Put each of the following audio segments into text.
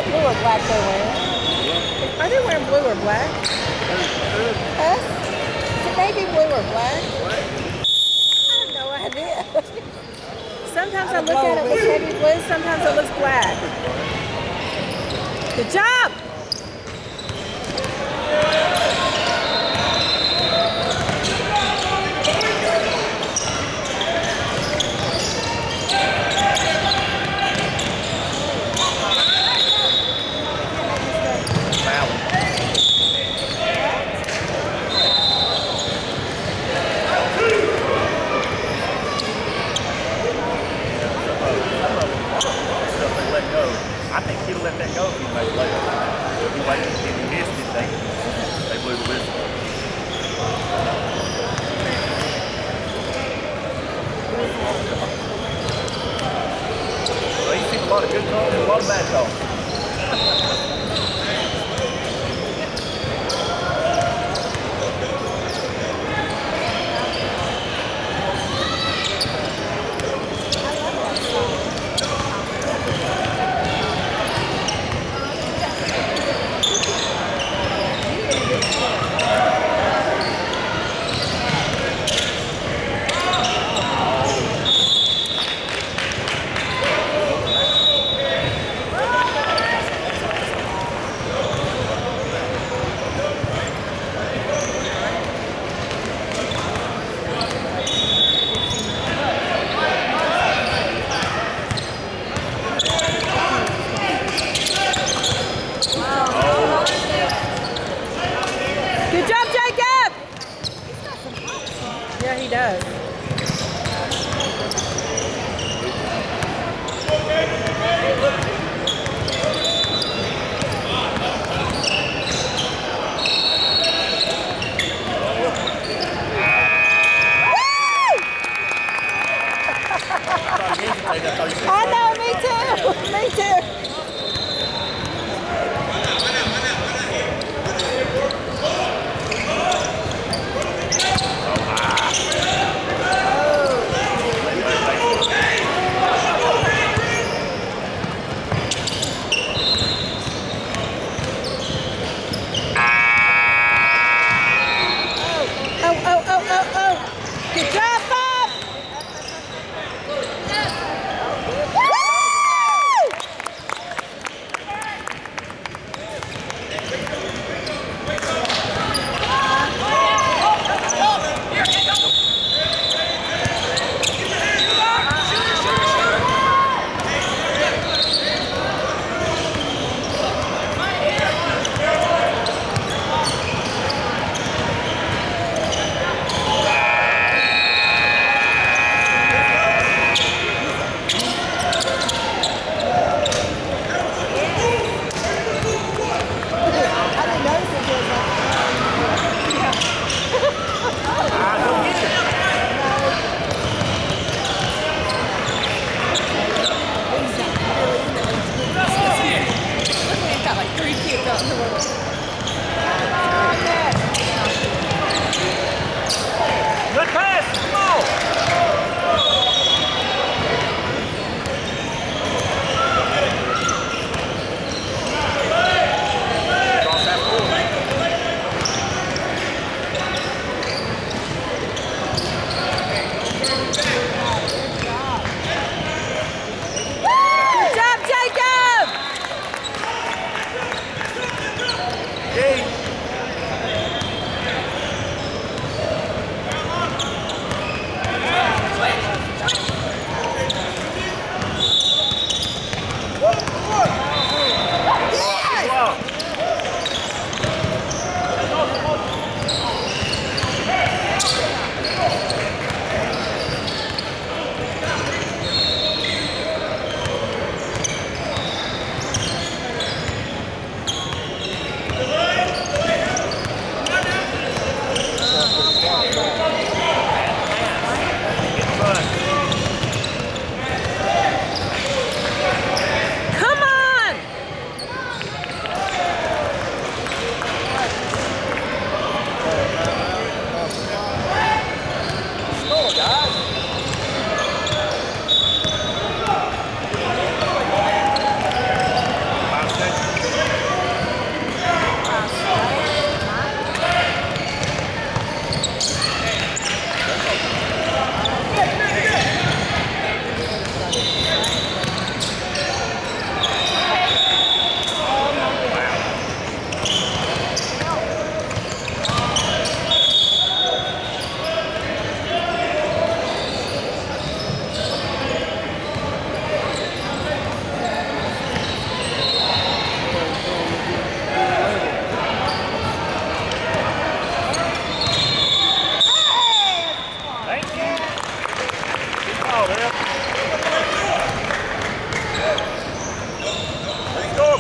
that blue or black they're wearing? Are they wearing blue or black? Huh? Should they be blue or black? I have no idea. Sometimes I look at it with heavy blue, sometimes it looks black. Good job! I think he'd have let that go if he made it later. If he waited and he missed it, they blew the whistle. Well, you've seen a lot of good calls and a lot of bad calls.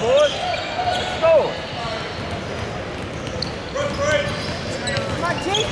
boys. Let's score. Come on, Chief.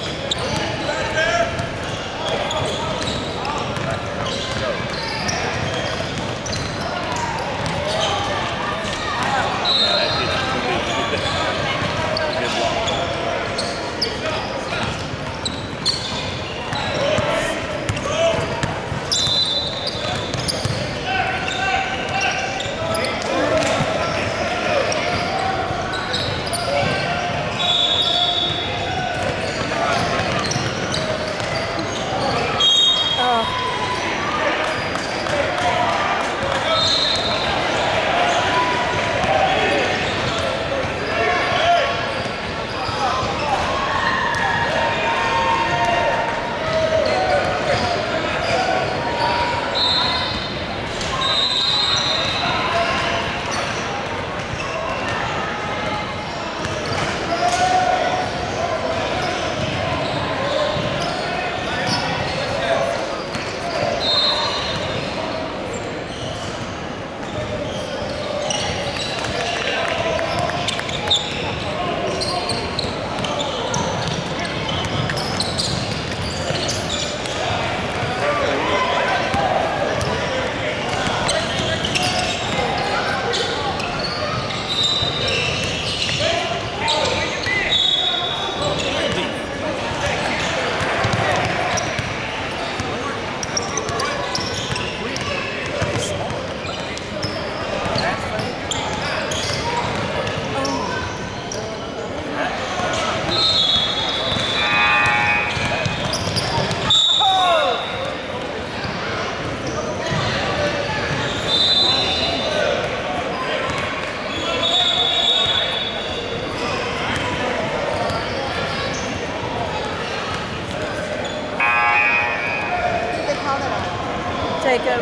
Take him.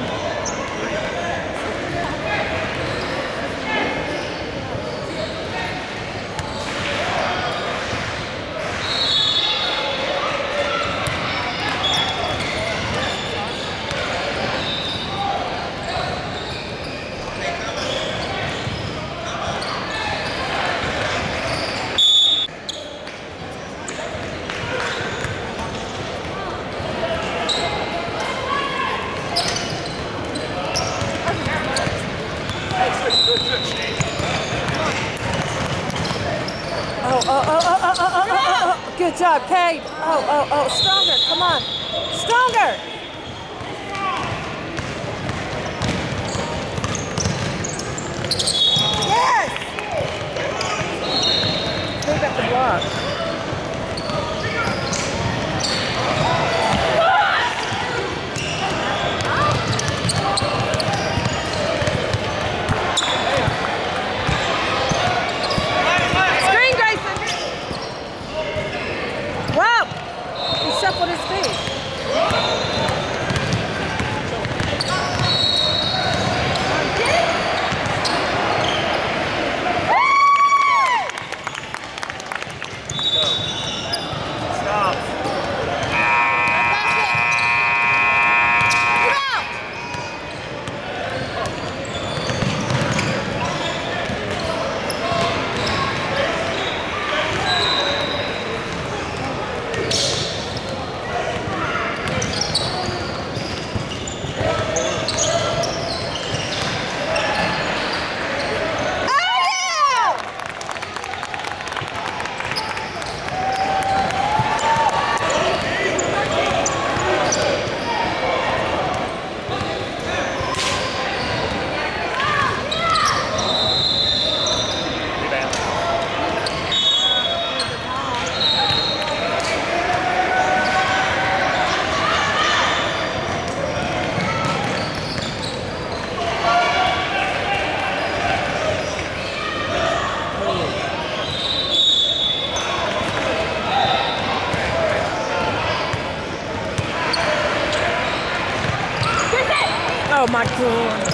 Oh. Good job, Cade. Oh. Stronger. Come on. Stronger. Yes. Move up the block. Shuffled his feet. Oh my God.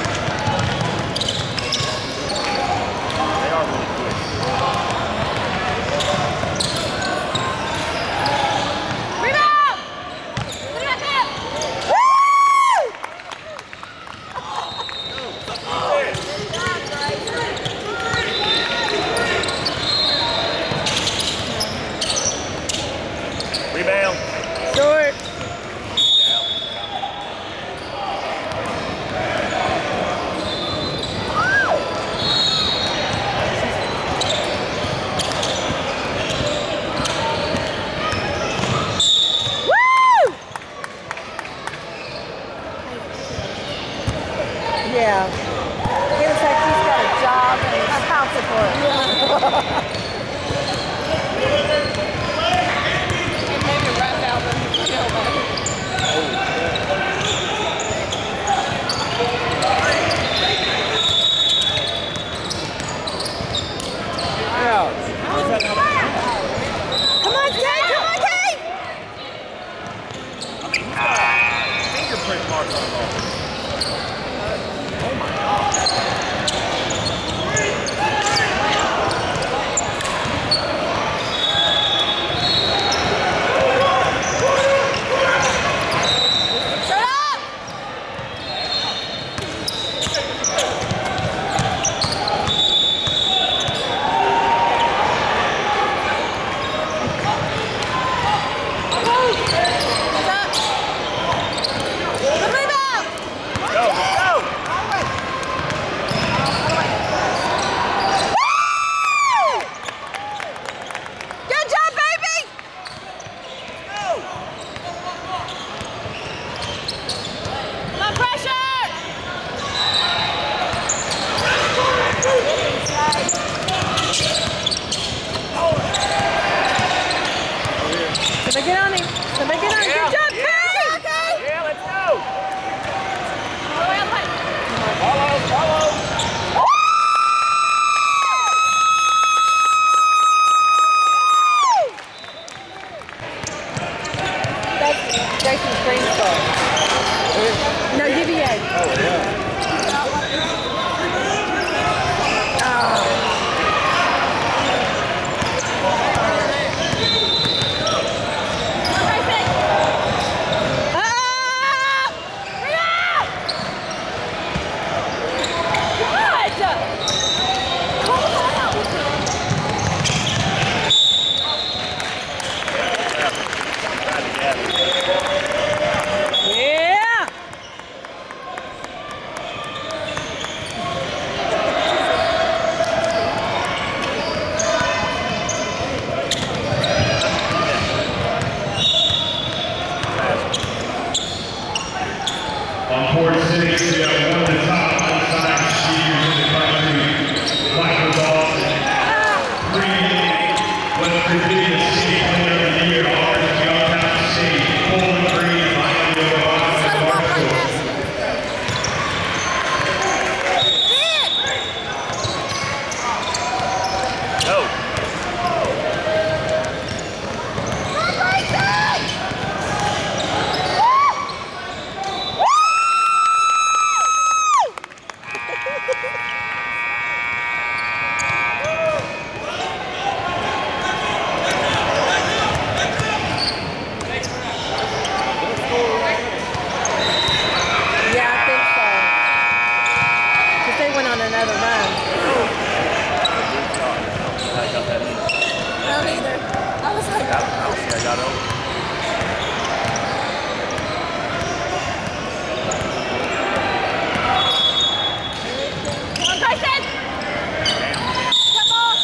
They are really quick. Rebound! Put it up there! Woo! Somebody get on him. Somebody get on him. Good job, Kay! Yeah, let's go. Follow, follow. That's Jason's green star. No, UVA. Oh, yeah. On court 6, we have one of the top unsigned seniors in the country, Michael Dawson. 3 West Virginia State Player of the Year honors to Youngstown State, Bowling Green, Miami, Ohio. Go. Another run. I got that in. I don't either. I was like, I got over. come on, Tyson! Come on!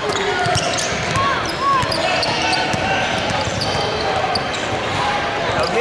Go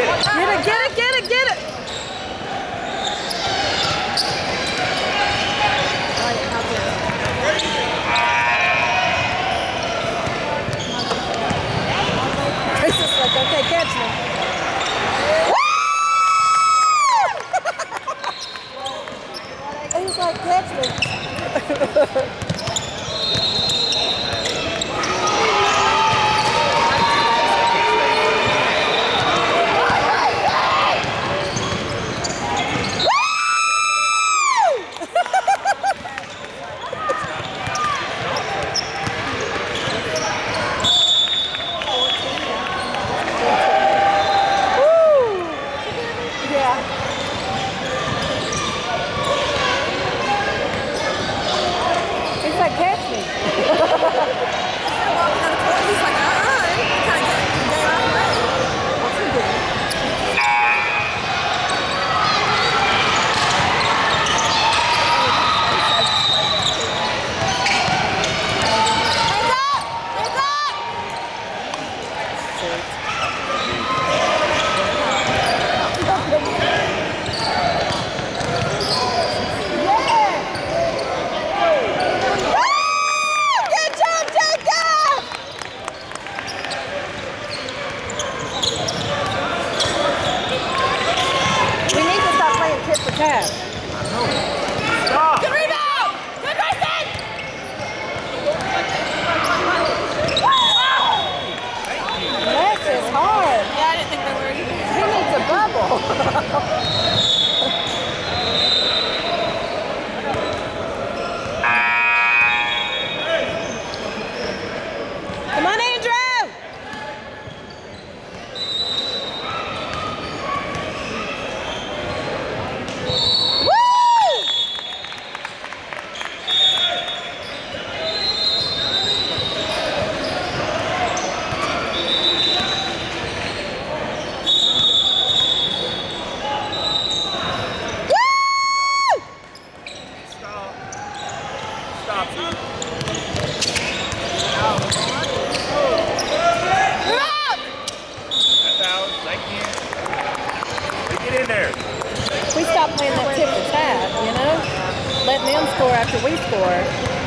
after we score.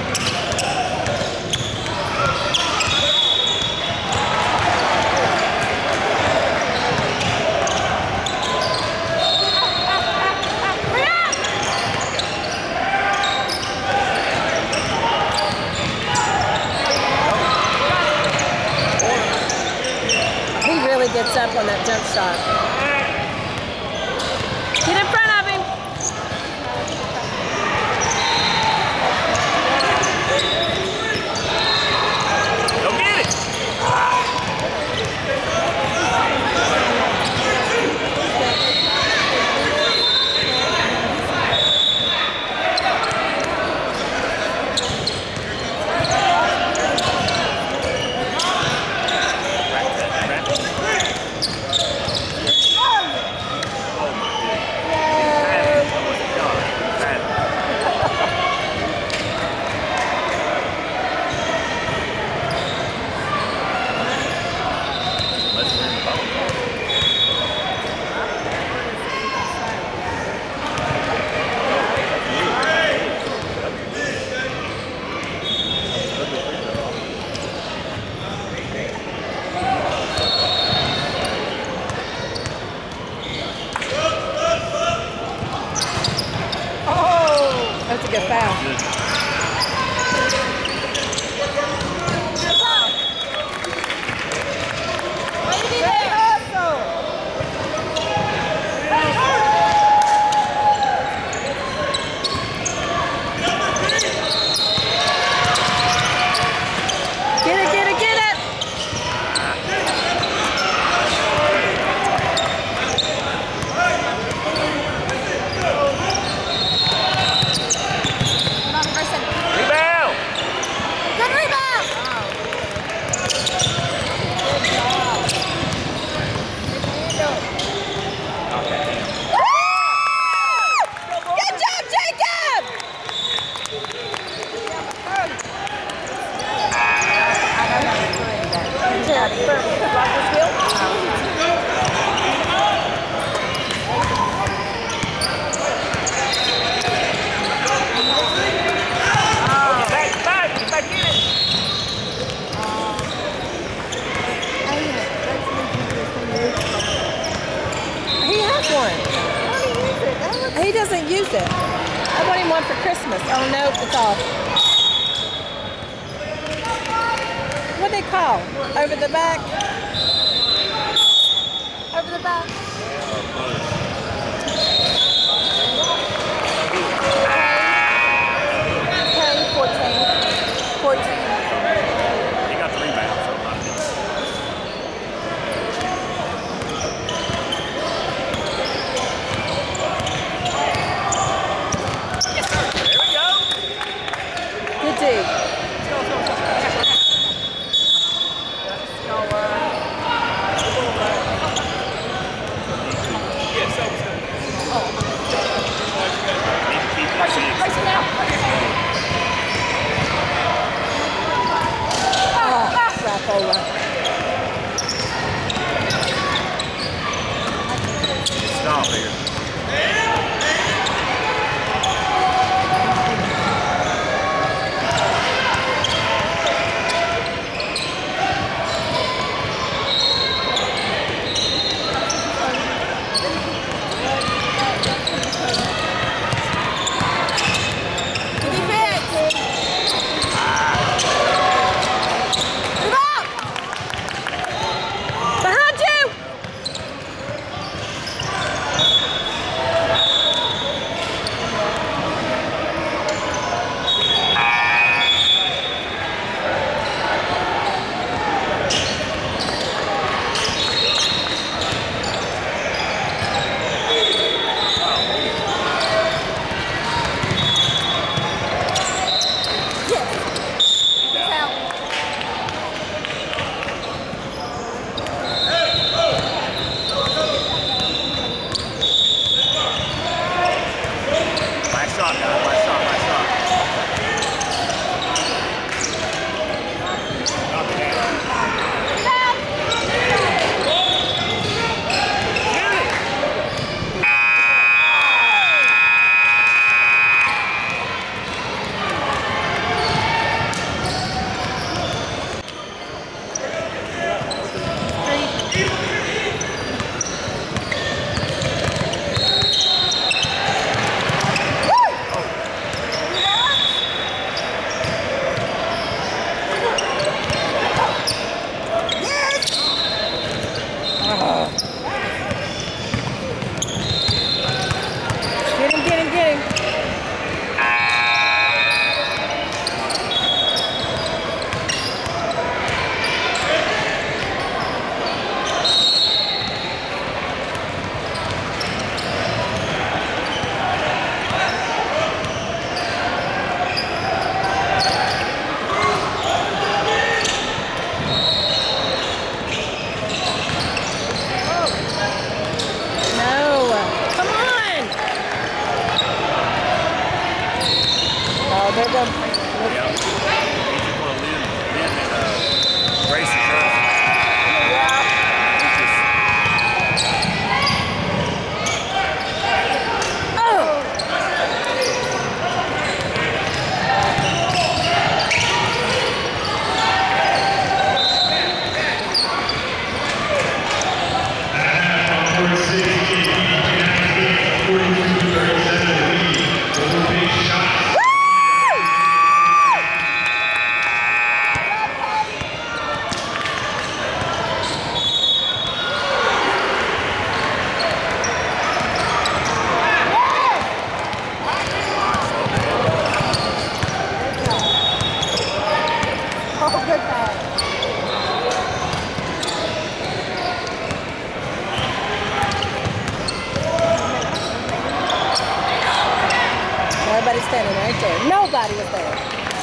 He really gets up on that jump shot. Get in front of him. Go get it. That's a good foul. He doesn't use it. I want him one for Christmas. Oh no, it's off. What do they call? Over the back? Over the back? Okay, 14. 14. He got the rebound, so not good. There we go. Good dig. Stop here. good pass. Everybody's standing right there. Nobody was there.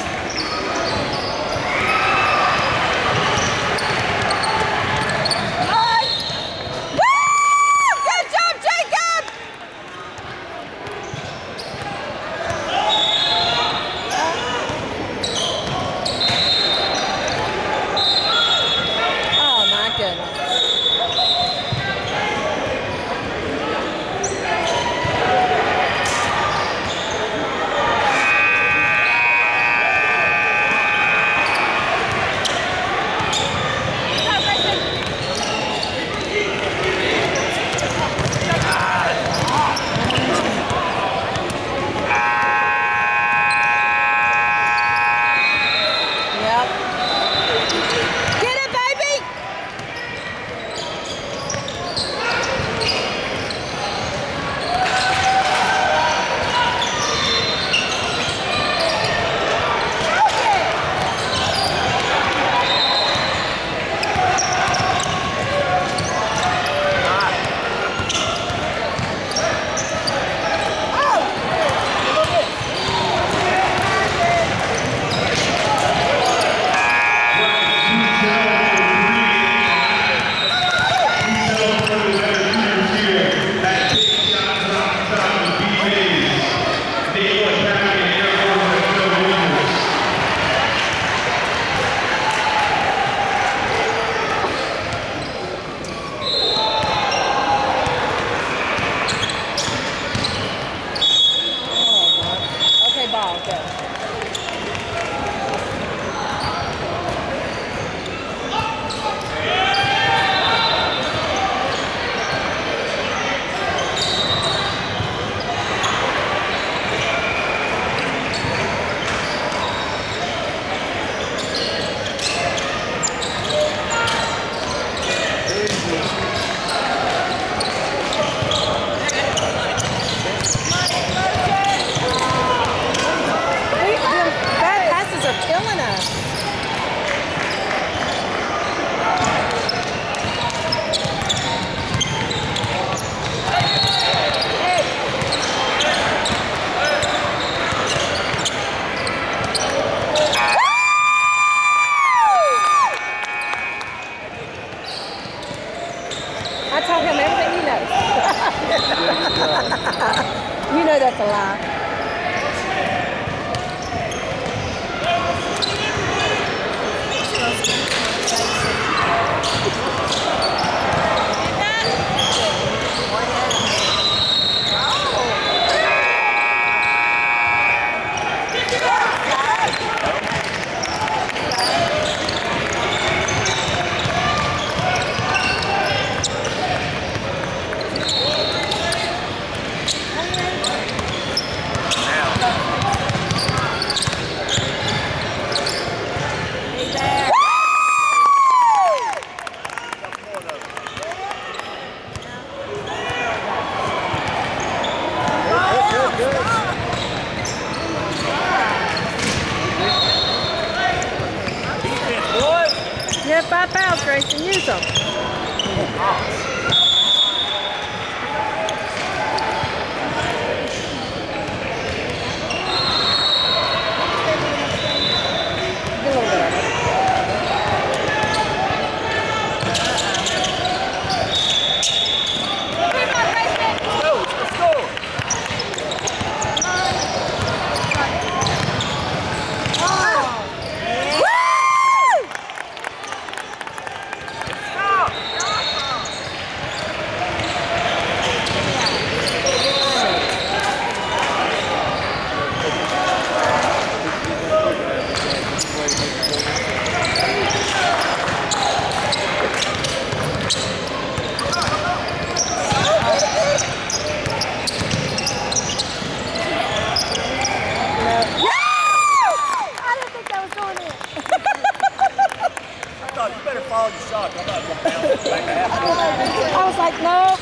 You know that's a lie. You have 5 pounds, Grayson. Use them. Get a little bit of it. Follow your shot. I'm not going down back half. I was like, nope.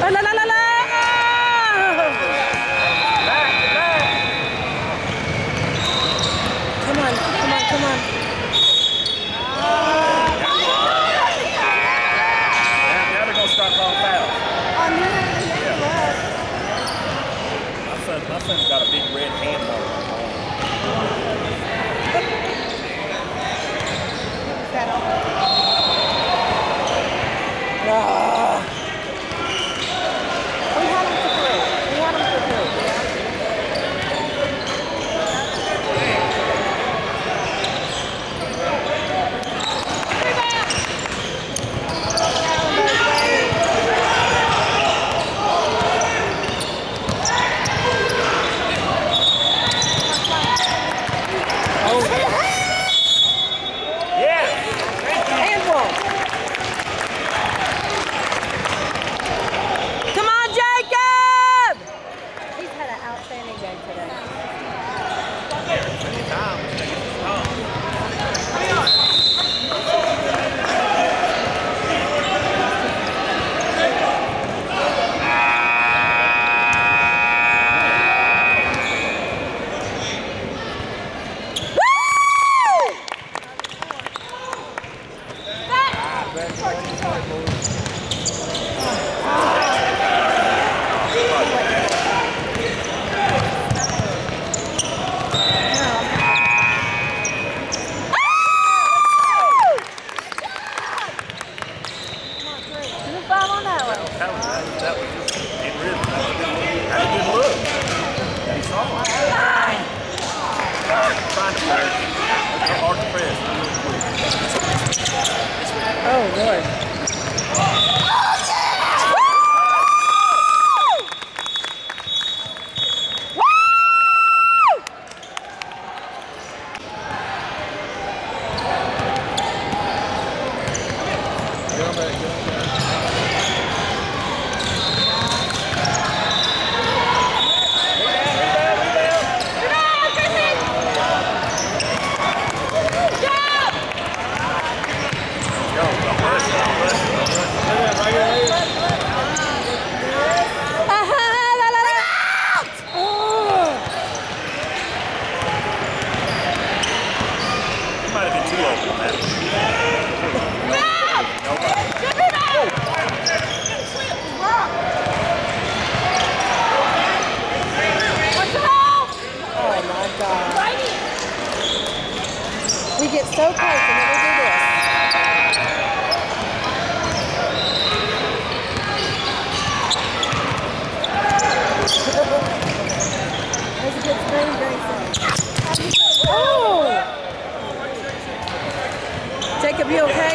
Oh, la, la, la, la. Come on, come on, come on. Now they're going to start calling fouls. My son's got a big red hand mark on his Ah. We had him for 3. We had him for 3. Oh, Lord. We get so close and then we do this. There's a good screen, Grayson. Oh! Jacob, you okay?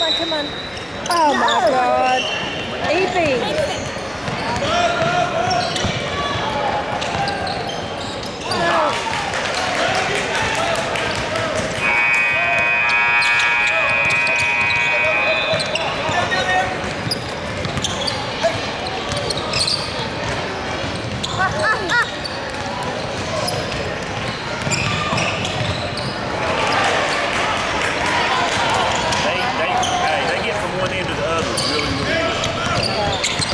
on, come on. Oh my God. Evie. They get from one end to the other really, really good.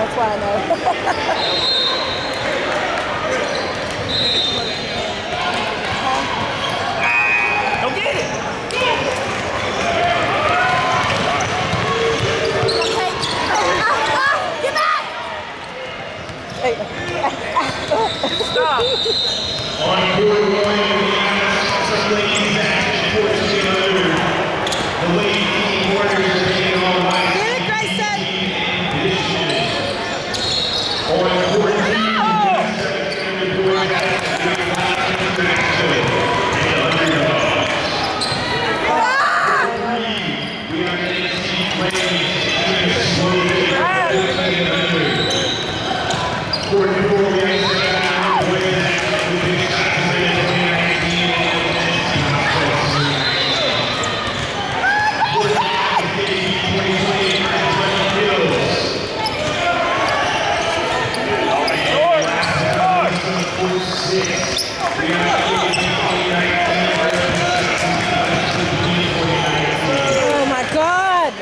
That's why I know. Go get it! Get back! Hey. Stop! On court one, some ladies action court 200. The lady team warriors are taking on white. Get it, Grayson! On court two, Oh my God!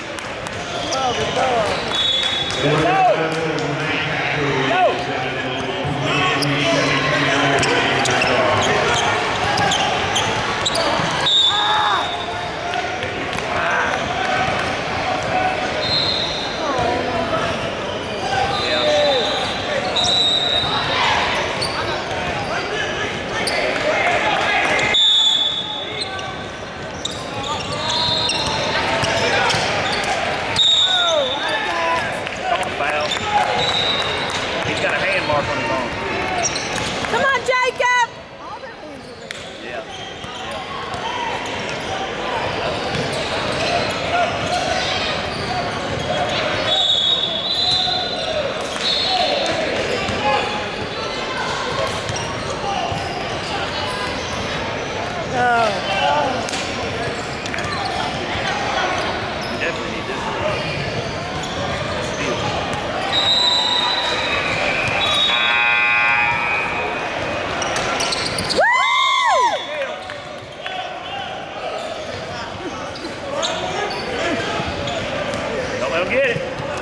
Come on, Jacob! Yeah. Definitely need this. Steal. Don't let him get it.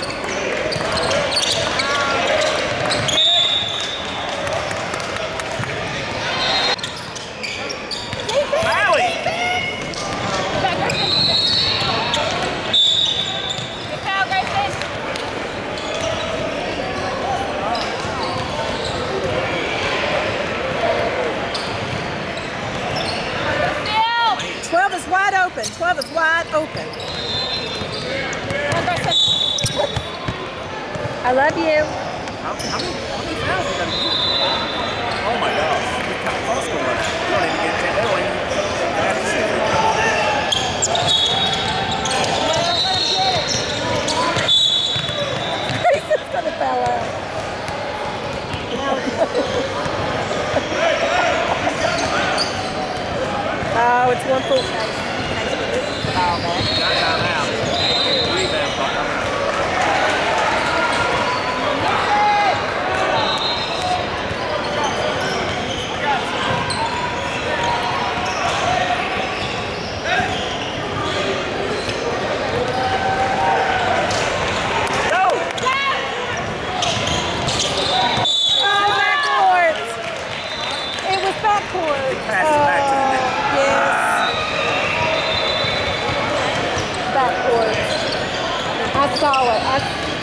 Maui! Good foul, Grayson. Steal. 12 is wide open. 12 is wide open. Come on, Grayson. I love you. How many fouls you gotta get? Oh my gosh. Look how close we're running. We don't even get 10. They don't even have to see it. Grayson's gonna foul out. Oh, it's 1 full case. Foul back. Got time out. Rebound. Backcourt. Pass it back to the net. Yes. Backcourt. I saw it.